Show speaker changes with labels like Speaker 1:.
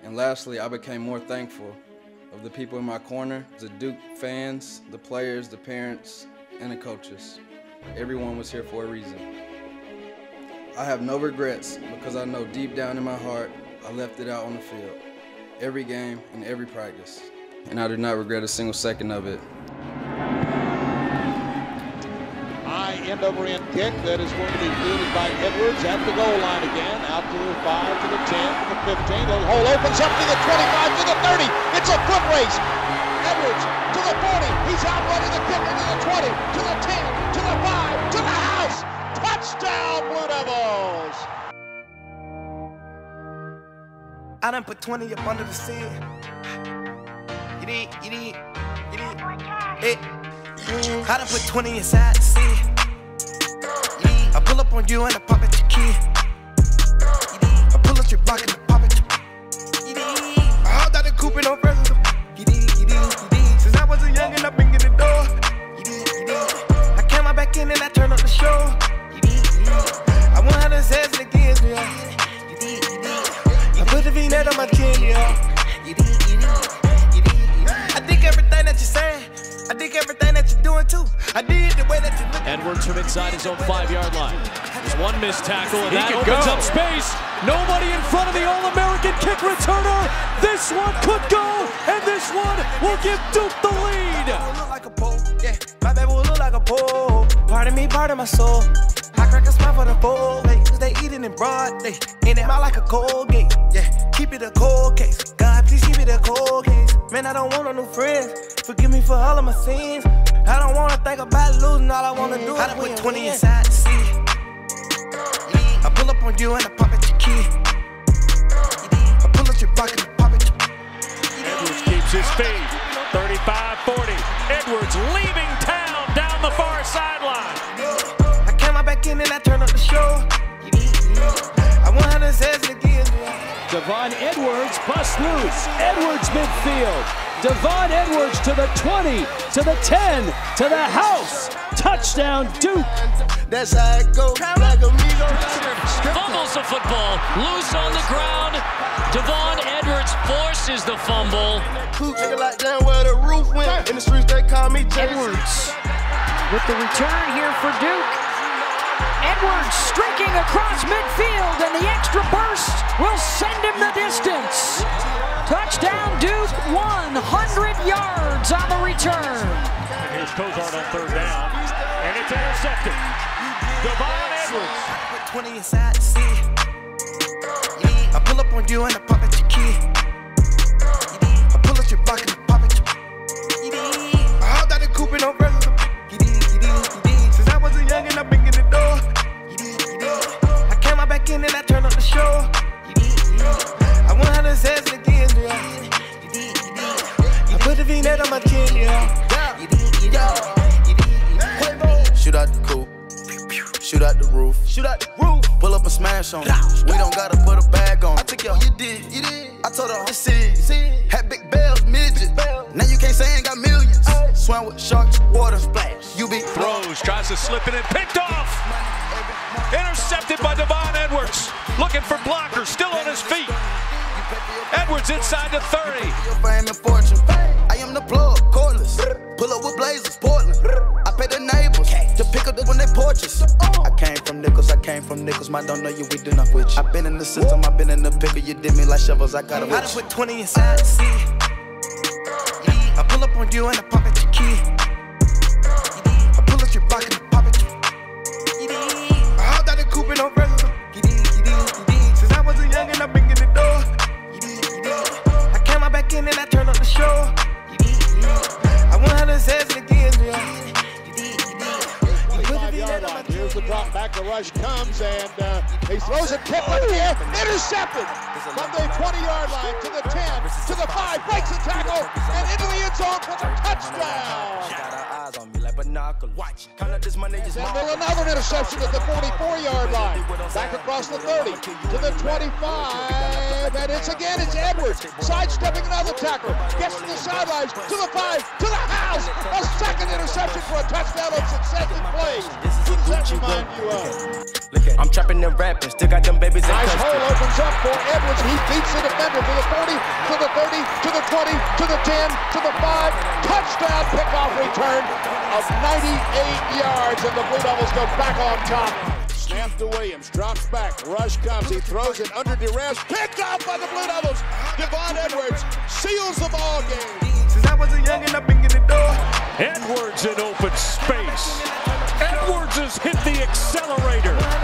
Speaker 1: And lastly, I became more thankful of the people in my corner, the Duke fans, the players, the parents, and the coaches. Everyone was here for a reason. I have no regrets because I know deep down in my heart I left it out on the field, every game and every practice. And I do not regret a single second of it.
Speaker 2: High end-over-end kick that is going to be fielded by Edwards at the goal line again, out to the 5, to the 10, to the 15. The hole opens up to the 25, to the 30. It's a foot race. Edwards to the 40. He's outrunning the kicker to the 20, to the 10, to the 5, to the house. Touchdown, Blue Devils.
Speaker 3: I done put 20 up under the seat. You need. I done put 20 inside the seat. I pull up on you and I pop at your key. I pull up your block and I pop at your. I hopped out the coupe and no president. Since I was a youngin', I've been getting the door. I came back in and I turned up the show. I want how to say it again, yeah. I put the V-net on my chin, yeah. I think everything that you're saying, I think everything that you're doing too. I did the way that you look.
Speaker 4: Edwards from inside his own 5-yard line. There's one missed tackle and that opens up space. Nobody in front of the All-American kick returner. This one could go, and this one will give Duke the lead.
Speaker 3: Look like a pole, yeah. My baby will look like a pole. Part of me, part of my soul. I crack a smile for the four, cause they eating in broad day. In it mouth like a cold gate, yeah. Keep it a cold case. God, please keep it a cold case. Man, I don't want no new friends. Forgive me for all of my sins. I don't wanna think about losing. All I wanna do is put 20 inside the seat. I pull up on you and I pop at your key. I pull up your block and I pop at your.
Speaker 4: Edwards keeps his speed. 35-40. Edwards leaving town down the far sideline.
Speaker 3: I came back in and I turned up the show. I want how to say it again.
Speaker 5: DeVon Edwards busts loose. Edwards midfield. DeVon Edwards to the 20, to the 10, to the house. Touchdown, Duke.
Speaker 3: That's how it goes. Like
Speaker 6: Fumbles the football, loose on the ground. DeVon Edwards forces the fumble.
Speaker 3: Nigga like down where the roof went. In the streets they call me
Speaker 7: Edwards with the return here for Duke. Edwards streaking across midfield, and the extra burst will send him the distance. Touchdown Duke, 100 yards on the return.
Speaker 4: And here's Cozart on 3rd down, and it's intercepted. DeVon Edwards.
Speaker 3: I put 20 inside the seat. I pull up on you and I pop at your key. I pull up your block and I pop at your. I hopped out the coupe and no president. Since I was a youngin', I've been getting the door. I came back in and I turned up the show. I want how to say it again, yeah. I put the V-net on my chin, yeah. Shoot out the coupe. Shoot out the roof. Pull up and smash on it. We don't gotta put a bag on it. I took your, you did. I told her, see. Had big bells, midget. Now you can't say I ain't got millions. Swam with sharks, water splash. You be
Speaker 4: throws, tries to slip it in, picked off. Intercepted by DeVon Edwards. Looking for blockers, still on his feet. Edwards inside the 30.
Speaker 3: Fame and fortune. I am the plug, cordless. Pull up with blazers, Portland. I pay the neighbors to pick up when they porches. I came from nickels, my don't know you, we do enough with you. I been in the system, I been in the pickle, you did me like shovels, I got a I done put 20 inside the seat. I pull up on you and I pop at your key. I pull up your block and I pop at your. I hopped out the coupe and no president. Since I was a youngin', I've been getting the door. I came back in and I turned up the show. I want how to say it again, yeah.
Speaker 2: 5-yard line. Here's the drop back. The rush comes and he throws a kick in the air. Intercepted from the 20-yard line to the 10, to the 5, breaks the tackle, and into the end zone for the touchdown. Another interception at the 44-yard line. Back across the 30 to the 25, and it's Edwards sidestepping another tackler. Gets to the sidelines, to the 5, to the house. A second interception for a touchdown on successive plays. What does that remind you of?
Speaker 3: I'm trapping and rapping, still got them babies in
Speaker 2: Nice
Speaker 3: custody.
Speaker 2: hole opens up for Edwards. He beats the defender to the 40, to the 30, to the 20, to the 10, to the 5. Touchdown kickoff return of 98 yards, and the Blue Devils go back on top. Snap to Williams, drops back, rush comes, he throws it under duress, picked off by the Blue Devils. DeVon Edwards seals the ball game.
Speaker 3: Since I was a youngin', I've been getting the door.
Speaker 4: Edwards in open space. Edwards has hit the accelerator.